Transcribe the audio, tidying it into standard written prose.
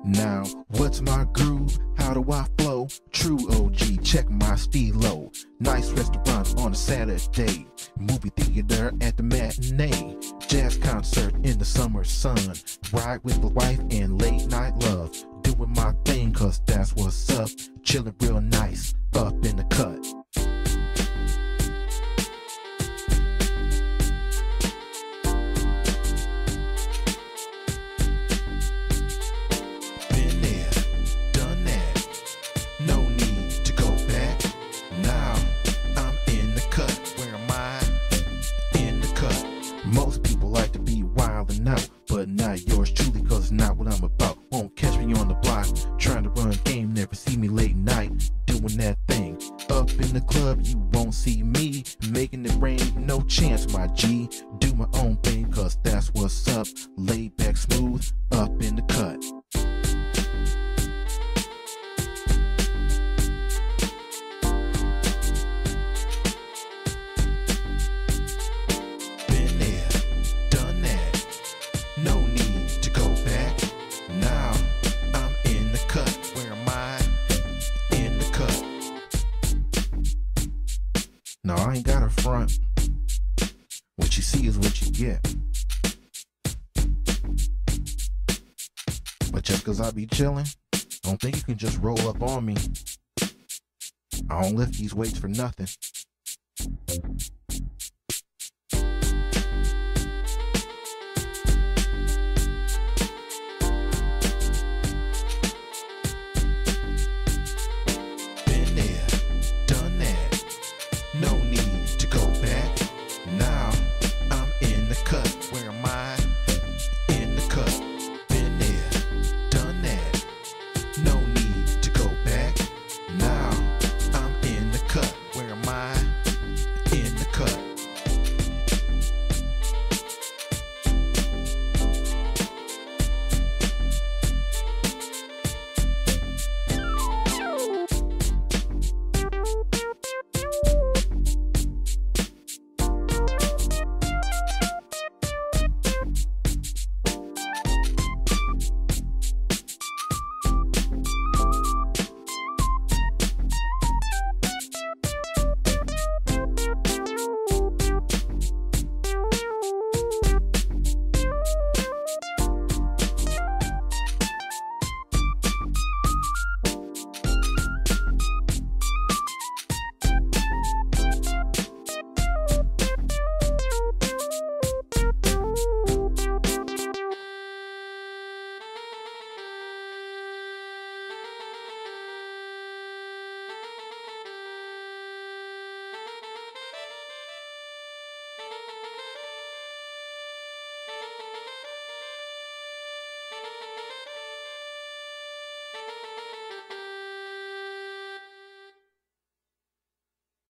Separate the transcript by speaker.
Speaker 1: Now, what's my groove? How do I flow? True OG, check my stilo. Nice restaurants on a Saturday. Movie theater at the matinee. Jazz concert in the summer sun. Ride with the wife and late night love. Doing my thing cause that's what's up. Chilling real nice, up in the cut. Most people like to be wild and out, but not yours truly, cause it's not what I'm about. Won't catch me on the block, trying to run game, never see me late night, doing that thing. Up in the club, you won't see me, making it rain, no chance, my G. Do my own thing, cause that's what's up. Laid back smooth, up in the cut. No, I ain't got a front. What you see is what you get. But just cause I be chillin', don't think you can just roll up on me. I don't lift these weights for nothing.